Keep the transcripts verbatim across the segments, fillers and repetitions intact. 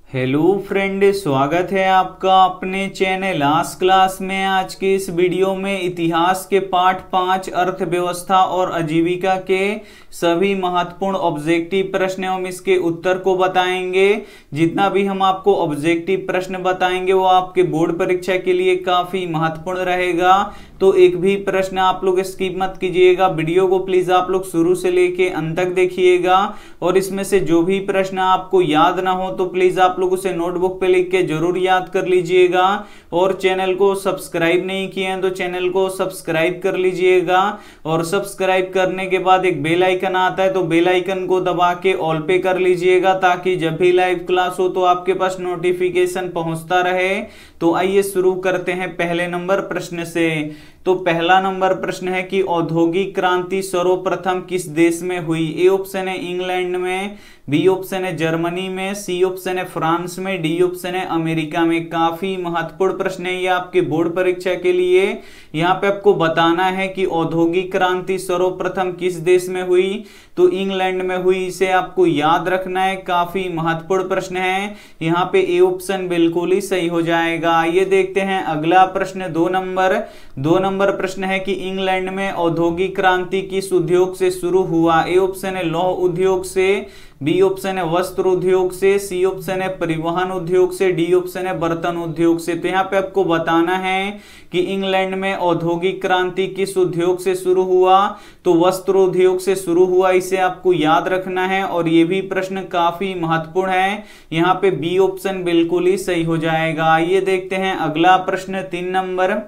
Hello friend, स्वागत है आपका अपने चैनल आज क्लास में। आज के इस वीडियो में इतिहास के पाठ पाँच अर्थव्यवस्था और आजीविका के सभी महत्वपूर्ण ऑब्जेक्टिव प्रश्न एवं इसके उत्तर को बताएंगे। जितना भी हम आपको ऑब्जेक्टिव प्रश्न बताएंगे वो आपके बोर्ड परीक्षा के लिए काफी महत्वपूर्ण रहेगा, तो एक भी प्रश्न आप लोग स्किप मत कीजिएगा। वीडियो को प्लीज आप लोग शुरू से लेके अंत तक देखिएगा और इसमें से जो भी प्रश्न आपको याद ना हो तो प्लीज आप लोग उसे नोटबुक पे लिख के जरूर याद कर लीजिएगा। और चैनल को सब्सक्राइब नहीं किए हैं तो चैनल को सब्सक्राइब कर लीजिएगा और सब्सक्राइब करने के बाद एक बेल आइकन आता है तो बेल आइकन को दबा के ऑल पे कर लीजिएगा, ताकि जब भी लाइव क्लास हो तो आपके पास नोटिफिकेशन पहुंचता रहे। तो आइए शुरू करते हैं पहले नंबर प्रश्न से। तो पहला नंबर प्रश्न है कि औद्योगिक क्रांति सर्वप्रथम किस देश में हुई। ए ऑप्शन है इंग्लैंड में, बी ऑप्शन है जर्मनी में, सी ऑप्शन है फ्रांस में, डी ऑप्शन है अमेरिका में। काफी महत्वपूर्ण प्रश्न है ये आपके बोर्ड परीक्षा के लिए। यहाँ पे आपको बताना है कि औद्योगिक क्रांति सर्वप्रथम किस देश में हुई, तो इंग्लैंड में हुई। इसे आपको याद रखना है, काफी महत्वपूर्ण प्रश्न है। यहाँ पे ए ऑप्शन बिल्कुल ही सही हो जाएगा। ये देखते हैं अगला प्रश्न दो नंबर दो नंबर प्रश्न है कि इंग्लैंड में औद्योगिक क्रांति किस उद्योग से शुरू हुआ। ए ऑप्शन है लौह उद्योग से, बी ऑप्शन है वस्त्र उद्योग से, सी ऑप्शन है परिवहन उद्योग से, डी ऑप्शन है बर्तन उद्योग से। तो यहाँ पे आपको बताना है कि इंग्लैंड में औद्योगिक क्रांति किस उद्योग से शुरू हुआ, तो वस्त्र उद्योग से शुरू हुआ। इसे आपको याद रखना है और ये भी प्रश्न काफी महत्वपूर्ण है। यहाँ पे बी ऑप्शन बिल्कुल ही सही हो जाएगा। ये देखते हैं अगला प्रश्न तीन नंबर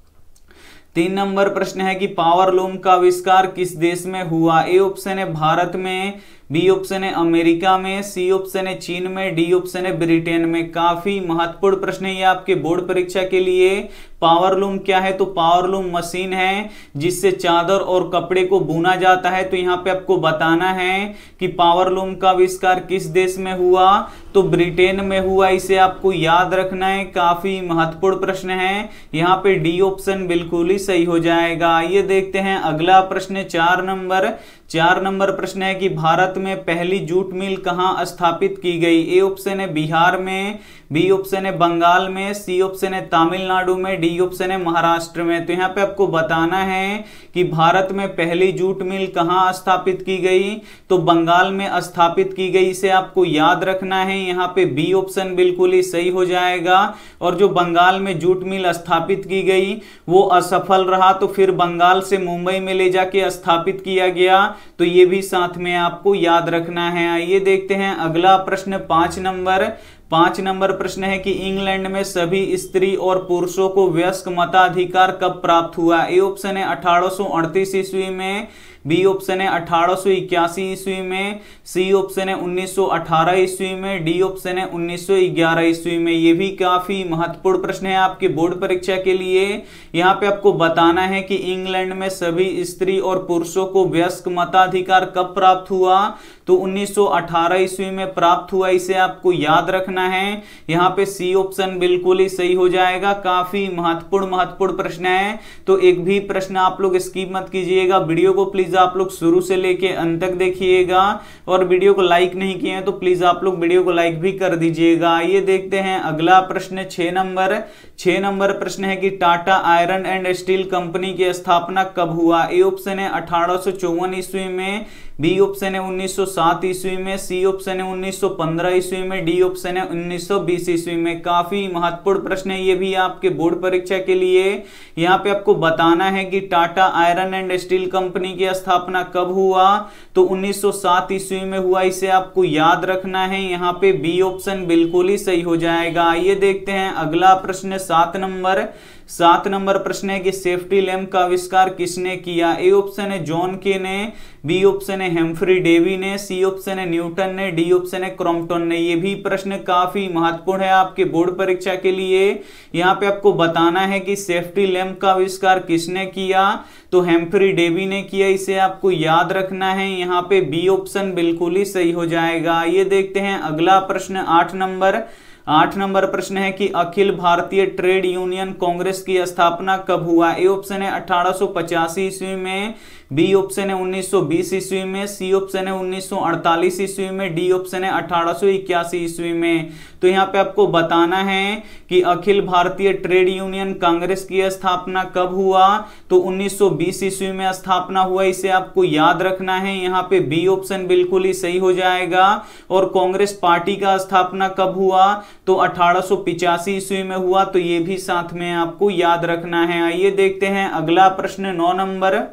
तीन नंबर प्रश्न है कि पावरलूम का आविष्कार किस देश में हुआ। ए ऑप्शन है भारत में, बी ऑप्शन है अमेरिका में, सी ऑप्शन है चीन में, डी ऑप्शन है ब्रिटेन में। काफी महत्वपूर्ण प्रश्न है ये आपके बोर्ड परीक्षा के लिए। पावरलूम क्या है, तो पावरलूम मशीन है जिससे चादर और कपड़े को बुना जाता है। तो यहाँ पे आपको बताना है कि पावरलूम का आविष्कार किस देश में हुआ, तो ब्रिटेन में हुआ। इसे आपको याद रखना है, काफी महत्वपूर्ण प्रश्न है। यहाँ पे डी ऑप्शन बिल्कुल ही सही हो जाएगा। ये देखते हैं अगला प्रश्न चार नंबर चार नंबर प्रश्न है कि भारत में पहली जूट मिल कहाँ स्थापित की गई। ए ऑप्शन है बिहार में, बी ऑप्शन है बंगाल में, सी ऑप्शन है तमिलनाडु में, डी ऑप्शन है महाराष्ट्र में। तो यहाँ पे आपको बताना है कि भारत में पहली जूट मिल कहाँ स्थापित की गई, तो बंगाल में स्थापित की गई। इसे आपको याद रखना है। यहाँ पे बी ऑप्शन बिल्कुल ही सही हो जाएगा। और जो बंगाल में जूट मिल स्थापित की गई वो असफल रहा, तो फिर बंगाल से मुंबई में ले जाके स्थापित किया गया। तो ये भी साथ में आपको याद रखना है। आइए देखते हैं अगला प्रश्न पांच नंबर पांच नंबर प्रश्न है कि इंग्लैंड में सभी स्त्री और पुरुषों को वयस्क मताधिकार कब प्राप्त हुआ। ए ऑप्शन है अठारह सौ अड़तीस ईस्वी में, बी ऑप्शन है अठारह सौ इक्यासी ईस्वी में, सी ऑप्शन है उन्नीस सौ अठारह ईस्वी में, डी ऑप्शन है उन्नीस सौ ग्यारह ईस्वी में। ये भी काफी महत्वपूर्ण प्रश्न है आपके बोर्ड परीक्षा के लिए। यहाँ पे आपको बताना है कि इंग्लैंड में सभी स्त्री और पुरुषों को वयस्क मताधिकार कब प्राप्त हुआ, तो उन्नीस सौ अठारह ईस्वी में प्राप्त हुआ। इसे आपको याद रखना है। यहाँ पे सी ऑप्शन बिल्कुल ही सही हो जाएगा। काफी महत्वपूर्ण महत्वपूर्ण प्रश्न है, तो एक भी प्रश्न आप लोग स्किप मत कीजिएगा। वीडियो को प्लीज आप लोग शुरू से लेके अंत तक देखिएगा और वीडियो को लाइक नहीं किए हैं तो प्लीज आप लोग वीडियो को लाइक भी कर दीजिएगा। ये देखते हैं अगला प्रश्न छह नंबर छह नंबर प्रश्न है कि Tata iron and steel company की स्थापना कब हुआ। ए ऑप्शन है अठारह सौ चौवन ईस्वी में, बी ऑप्शन है उन्नीस सौ सात ईस्वी में, सी ऑप्शन है उन्नीस सौ पंद्रह ईस्वी में, डी ऑप्शन है उन्नीस सौ बीस ईस्वी में। काफी महत्वपूर्ण प्रश्न है ये भी आपके बोर्ड परीक्षा के लिए। यहाँ पे आपको बताना है कि Tata iron and steel company की स्थापना कब हुआ, तो उन्नीस सौ सात ईस्वी में हुआ। इसे आपको याद रखना है। यहाँ पे बी ऑप्शन बिल्कुल ही सही हो जाएगा। ये देखते हैं अगला प्रश्न सात नंबर सात नंबर प्रश्न है कि सेफ्टी लैंप का आविष्कार किसने किया। ए ऑप्शन है जॉन के ने, बी ऑप्शन है हेम्फ्री डेवी ने, सी ऑप्शन है न्यूटन ने, डी ऑप्शन है क्रॉम्पटन ने। ये भी प्रश्न काफी महत्वपूर्ण है आपके बोर्ड परीक्षा के लिए। यहाँ पे आपको बताना है कि सेफ्टी लैंप का आविष्कार किसने किया, तो हेम्फ्री डेवी ने किया। इसे आपको याद रखना है। यहाँ पे बी ऑप्शन बिल्कुल ही सही हो जाएगा। ये देखते हैं अगला प्रश्न आठ नंबर आठ नंबर प्रश्न है कि अखिल भारतीय ट्रेड यूनियन कांग्रेस की स्थापना कब हुआ। ए ऑप्शन है अठारह सौ पचासी ईस्वी में, बी ऑप्शन है उन्नीस सौ बीस ईस्वी में, सी ऑप्शन है उन्नीस सौ अड़तालीस ईस्वी में, डी ऑप्शन है अठारह सौ इक्यासी ईस्वी में। तो यहाँ पे आपको बताना है कि अखिल भारतीय ट्रेड यूनियन कांग्रेस की स्थापना कब हुआ, तो उन्नीस सौ बीस ईस्वी में स्थापना हुआ, इसे आपको याद रखना है। यहाँ पे बी ऑप्शन बिल्कुल ही सही हो जाएगा। और कांग्रेस पार्टी का स्थापना कब हुआ, तो अठारह सौ पिचासी ईस्वी में हुआ, तो ये भी साथ में आपको याद रखना है। आइए देखते हैं अगला प्रश्न नौ नंबर।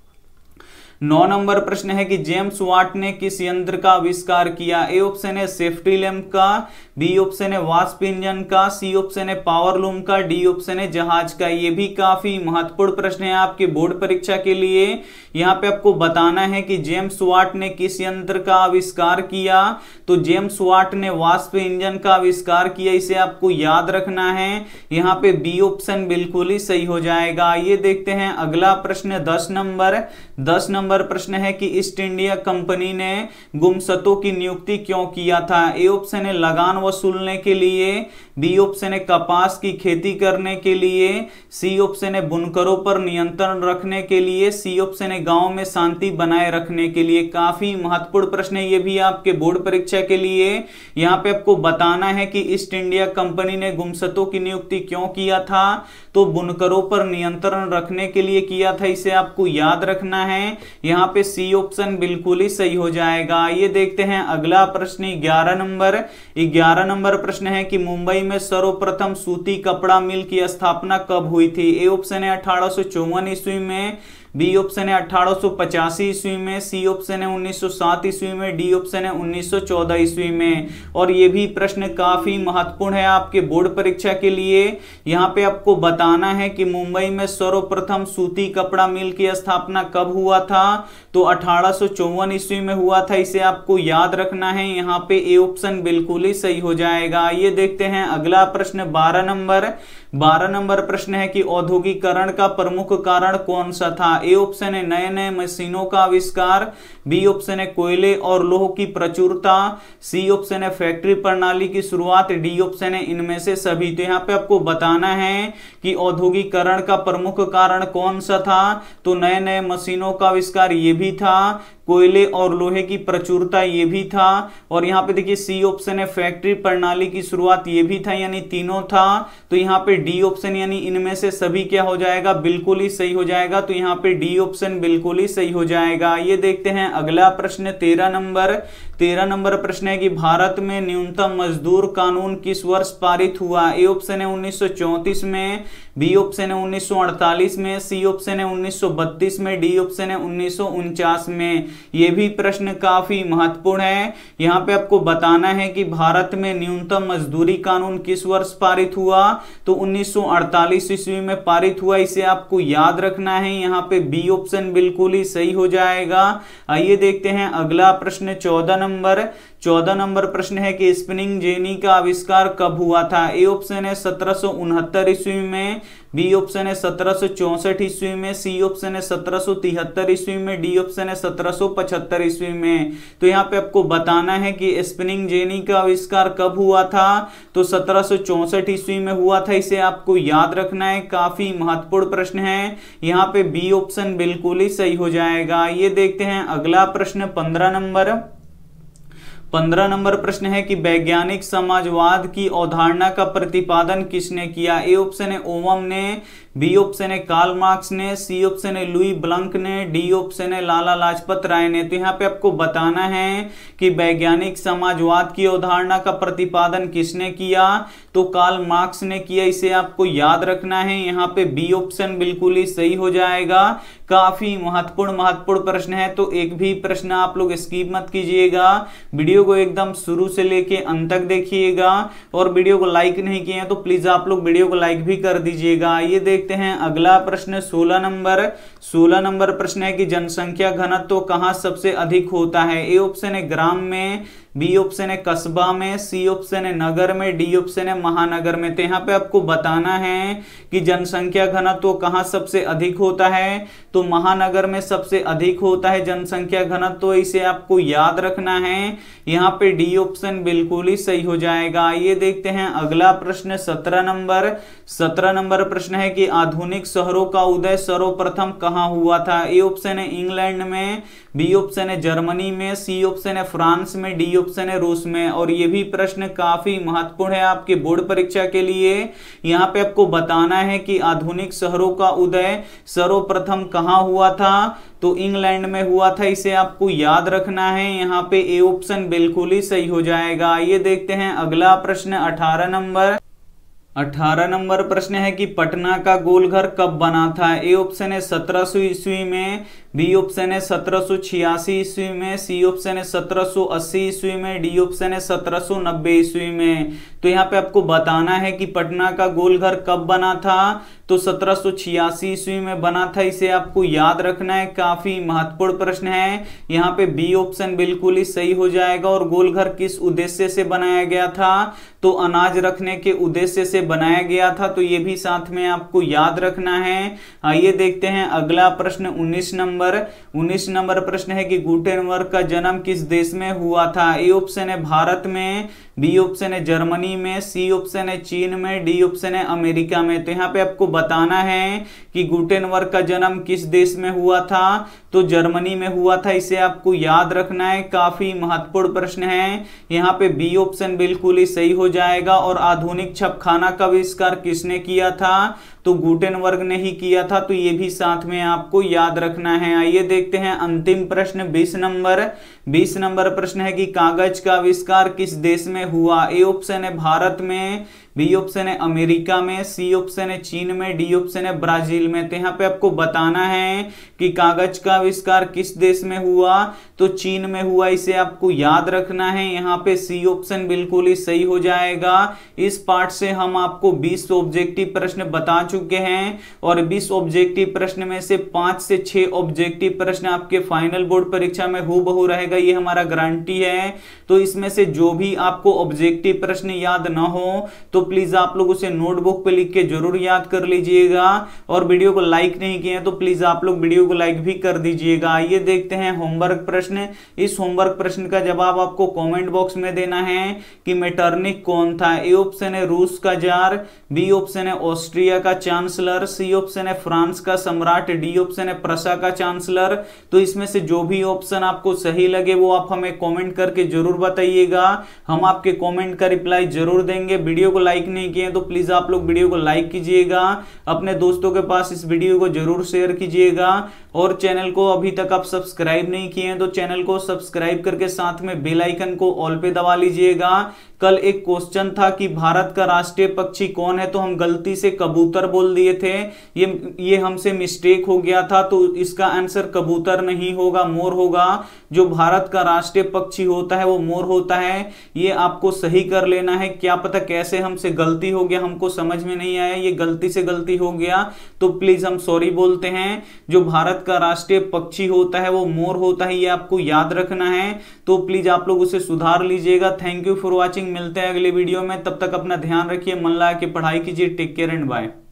नौ नंबर प्रश्न है कि जेम्स वाट ने किस यंत्र का आविष्कार किया। ए ऑप्शन है सेफ्टी लैंप का, बी ऑप्शन है वास्प इंजन का, सी ऑप्शन है पावर लूम का, डी ऑप्शन है जहाज का। ये भी काफी महत्वपूर्ण प्रश्न है आपके बोर्ड परीक्षा के लिए। यहाँ पे आपको बताना है कि जेम्स वाट ने किस यंत्र का आविष्कार किया, तो जेम्स वाट ने वास्प इंजन का आविष्कार किया, इसे आपको याद रखना है। यहाँ पे बी ऑप्शन बिल्कुल ही सही हो जाएगा। ये देखते हैं अगला प्रश्न दस नंबर। दस नंबर प्रश्न है कि ईस्ट इंडिया कंपनी ने गुमशतों की नियुक्ति क्यों किया था। ए ऑप्शन है लगान वसूलने के लिए, बी ऑप्शन है कपास की खेती करने के लिए, सी ऑप्शन है बुनकरों पर नियंत्रण रखने के लिए, सी ऑप्शन है गांव में शांति बनाए रखने के लिए। काफी महत्वपूर्ण प्रश्न है ये भी आपके बोर्ड परीक्षा के लिए। यहाँ पे आपको बताना है कि ईस्ट इंडिया कंपनी ने गुमशतों की नियुक्ति क्यों किया था, तो बुनकरों पर नियंत्रण रखने के लिए किया था, इसे आपको याद रखना है। यहाँ पे सी ऑप्शन बिल्कुल ही सही हो जाएगा। ये देखते हैं अगला प्रश्न ग्यारह नंबर। ग्यारह नंबर प्रश्न है कि मुंबई में सर्वप्रथम सूती कपड़ा मिल की स्थापना कब हुई थी। ए ऑप्शन है अठारह सौ चौवन ईस्वी में, बी ऑप्शन है अठारह सौ पचासी ईस्वी में, सी ऑप्शन है उन्नीस सौ सात ईस्वी में, डी ऑप्शन है उन्नीस सौ चौदह ईस्वी में। और ये भी प्रश्न काफी महत्वपूर्ण है आपके बोर्ड परीक्षा के लिए। यहाँ पे आपको बताना है कि मुंबई में सर्वप्रथम सूती कपड़ा मिल की स्थापना कब हुआ था, तो अठारह सौ चौवन ईस्वी में हुआ था, इसे आपको याद रखना है। यहाँ पे ए ऑप्शन बिल्कुल ही सही हो जाएगा। ये देखते हैं अगला प्रश्न बारह नंबर। बारह नंबर प्रश्न है कि औद्योगिकरण का प्रमुख कारण कौन सा था। ए ऑप्शन है नए नए मशीनों का आविष्कार, बी ऑप्शन है कोयले और लोह की प्रचुरता, सी ऑप्शन है फैक्ट्री प्रणाली की शुरुआत, डी ऑप्शन है इनमें से सभी। तो यहाँ पे आपको बताना है कि औद्योगिकरण का प्रमुख कारण कौन सा था, तो नए नए मशीनों का आविष्कार ये भी था, कोयले और लोहे की प्रचुरता ये भी था, और यहाँ पे देखिए सी ऑप्शन है फैक्ट्री प्रणाली की शुरुआत ये भी था, यानी तीनों था। तो यहाँ पे डी ऑप्शन यानी इनमें से सभी क्या हो जाएगा, बिल्कुल ही सही हो जाएगा। तो यहाँ पे डी ऑप्शन बिल्कुल ही सही हो जाएगा। ये देखते हैं अगला प्रश्न तेरह नंबर। तेरह नंबर प्रश्न है कि भारत में न्यूनतम मजदूर कानून किस वर्ष पारित हुआ। ए ऑप्शन है उन्नीस सौ चौंतीस में, बी ऑप्शन है उन्नीस सौ अड़तालीस में, सी ऑप्शन है उन्नीस सौ बत्तीस में, डी ऑप्शन है उन्नीस सौ उनचास में। ये भी प्रश्न काफी महत्वपूर्ण है। यहाँ पे आपको बताना है कि भारत में न्यूनतम मजदूरी कानून किस वर्ष पारित हुआ, तो उन्नीस सौ अड़तालीस ईस्वी में पारित हुआ, इसे आपको याद रखना है। यहाँ पे बी ऑप्शन बिल्कुल ही सही हो जाएगा। आइए देखते हैं अगला प्रश्न चौदह नंबर। चौदह नंबर प्रश्न है कि स्पिनिंग जेनी का आविष्कार कब हुआ था। ए ऑप्शन है सत्रह सौ उनहत्तर ईस्वी में, बी ऑप्शन है सत्रह सौ चौसठ ईस्वी में, सी ऑप्शन है सत्रह सौ तिहत्तर ईस्वी में, डी ऑप्शन है सत्रह सौ पचहत्तर ईस्वी में। तो यहाँ पे आपको बताना है कि स्पिनिंग जेनी का आविष्कार कब हुआ था, तो सत्रह सौ चौसठ ईस्वी में हुआ था, इसे आपको याद रखना है। काफी महत्वपूर्ण प्रश्न है। यहाँ पे बी ऑप्शन बिल्कुल ही सही हो जाएगा। ये देखते हैं अगला प्रश्न पंद्रह नंबर। पंद्रह नंबर प्रश्न है कि वैज्ञानिक समाजवाद की अवधारणा का प्रतिपादन किसने किया। ए ऑप्शन है ओवम ने, बी ऑप्शन है कार्ल मार्क्स ने, सी ऑप्शन है लुई ब्लंक ने, डी ऑप्शन है लाला लाजपत राय ने। तो यहाँ पे आपको बताना है कि वैज्ञानिक समाजवाद की अवधारणा का प्रतिपादन किसने किया, तो कार्ल मार्क्स ने किया, इसे आपको याद रखना है। यहाँ पे बी ऑप्शन बिल्कुल ही सही हो जाएगा। काफी महत्वपूर्ण महत्वपूर्ण प्रश्न है, तो एक भी प्रश्न आप लोग स्किप मत कीजिएगा। वीडियो को एकदम शुरू से लेके अंत तक देखिएगा, और वीडियो को लाइक नहीं किए हैं तो प्लीज आप लोग वीडियो को लाइक भी कर दीजिएगा। ये देखते हैं अगला प्रश्न सोलह नंबर। सोलह नंबर प्रश्न है कि जनसंख्या घनत्व तो कहां सबसे अधिक होता है। ए ऑप्शन है ग्राम में, बी ऑप्शन है कस्बा में, सी ऑप्शन है नगर में, डी ऑप्शन है महानगर में। तो यहाँ पे आपको बताना है कि जनसंख्या घनत्व कहाँ सबसे अधिक होता है, तो महानगर में सबसे अधिक होता है जनसंख्या घनत्व, तो इसे आपको याद रखना है। यहाँ पे डी ऑप्शन बिल्कुल ही सही हो जाएगा। आइए देखते हैं अगला प्रश्न सत्रह नंबर। सत्रह नंबर प्रश्न है कि आधुनिक शहरों का उदय सर्वप्रथम कहाँ हुआ था। ए ऑप्शन है इंग्लैंड में, बी ऑप्शन है जर्मनी में, सी ऑप्शन है फ्रांस में, डी ऑप्शन है रूस में। और ये भी प्रश्न काफी महत्वपूर्ण है आपके बोर्ड परीक्षा के लिए। यहाँ पे आपको बताना है कि आधुनिक शहरों का उदय सर्वप्रथम कहाँ हुआ था, तो इंग्लैंड में हुआ था, इसे आपको याद रखना है। यहाँ पे ए ऑप्शन बिल्कुल ही सही हो जाएगा। आइए देखते हैं अगला प्रश्न अठारह नंबर। अठारह नंबर प्रश्न है कि पटना का गोलघर कब बना था। ए ऑप्शन है सत्रह सौ ईस्वी में, बी ऑप्शन है सत्रह सौ छियासी ईस्वी में, सी ऑप्शन है सत्रह सौ अस्सी ईस्वी में, डी ऑप्शन है सत्रह सौ नब्बे ईस्वी में। तो यहाँ पे आपको बताना है कि पटना का गोलघर कब बना था, तो सत्रह सौ छियासी ईस्वी में बना था, इसे आपको याद रखना है। काफी महत्वपूर्ण प्रश्न है। यहाँ पे बी ऑप्शन बिल्कुल ही सही हो जाएगा। और गोलघर किस उद्देश्य से बनाया गया था, तो अनाज रखने के उद्देश्य से बनाया गया था, तो ये भी साथ में आपको याद रखना है। आइए देखते हैं अगला प्रश्न उन्नीस नंबर। उन्नीस नंबर प्रश्न है कि गुटेनबर्ग का जन्म किस देश में हुआ था। ए ऑप्शन है भारत में, बी ऑप्शन है जर्मनी में, सी ऑप्शन है चीन में, डी ऑप्शन है अमेरिका में। तो यहाँ पे आपको बताना है कि गुटेनबर्ग का जन्म किस देश में हुआ था, तो जर्मनी में हुआ था, इसे आपको याद रखना है। काफी महत्वपूर्ण प्रश्न है। यहाँ पे बी ऑप्शन बिल्कुल ही सही हो जाएगा। और आधुनिक छपखाना का आविष्कार किसने किया था, तो गुटेनबर्ग ने ही किया था, तो ये भी साथ में आपको याद रखना है। आइए देखते हैं अंतिम प्रश्न बीस नंबर। बीस नंबर प्रश्न है कि कागज का आविष्कार किस देश में हुआ। ए ऑप्शन है भारत में, बी ऑप्शन है अमेरिका में, सी ऑप्शन है चीन में, डी ऑप्शन है ब्राजील में। तो यहाँ पे आपको बताना है कि कागज का आविष्कार किस देश में हुआ, तो चीन में हुआ, इसे आपको याद रखना है। यहाँ पे सी ऑप्शन बिल्कुल ही सही हो जाएगा। इस पार्ट से हम आपको बीस ऑब्जेक्टिव प्रश्न बता चुके हैं और बीस ऑब्जेक्टिव प्रश्न में से पांच से छह ऑब्जेक्टिव प्रश्न आपके फाइनल बोर्ड परीक्षा में हूबहू रहेगा, ये हमारा गारंटी है। तो इसमें से जो भी आपको ऑब्जेक्टिव प्रश्न याद ना हो तो प्लीज आप लोग उसे नोटबुक पे लिख के जरूर याद कर लीजिएगा। और वीडियो को लाइक नहीं किए तो प्लीज आप लोग वीडियो को लाइक भी कर दीजिएगा। आइए देखते हैं होमवर्क प्रश्न। इस होमवर्क प्रश्न का जवाब आपको कमेंट बॉक्स में देना है कि मेटरनिक कौन था। ए ऑप्शन है रूस का जार, बी ऑप्शन है ऑस्ट्रिया का चांसलर, सी ऑप्शन है फ्रांस का सम्राट, डी ऑप्शन है प्रसा का चांसलर। तो इसमें से जो भी ऑप्शन आपको सही लगे वो आप हमें कमेंट करके जरूर बताइएगा, हम आपके कमेंट का रिप्लाई जरूर देंगे। वीडियो को लाइक नहीं किए तो प्लीज आप लोग वीडियो को लाइक कीजिएगा, अपने दोस्तों के पास इस वीडियो को जरूर शेयर कीजिएगा। और चैनल को अभी तक आप सब्सक्राइब नहीं किए हैं तो चैनल को सब्सक्राइब करके साथ में बेल आइकन को ऑल पे दबा लीजिएगा। कल एक क्वेश्चन था कि भारत का राष्ट्रीय पक्षी कौन है, तो हम गलती से कबूतर बोल दिए थे, ये ये हमसे मिस्टेक हो गया था। तो इसका आंसर कबूतर नहीं होगा, मोर होगा। जो भारत का राष्ट्रीय पक्षी होता है वो मोर होता है, ये आपको सही कर लेना है। क्या पता कैसे हमसे गलती हो गया, हमको समझ में नहीं आया, ये गलती से गलती हो गया तो प्लीज हम सॉरी बोलते हैं। जो भारत का राष्ट्रीय पक्षी होता है वो मोर होता है, ये आपको याद रखना है। तो प्लीज आप लोग उसे सुधार लीजिएगा। Thank you for watching. मिलते हैं अगले वीडियो में, तब तक अपना ध्यान रखिए, मन लगा के पढ़ाई कीजिए। Take care and bye.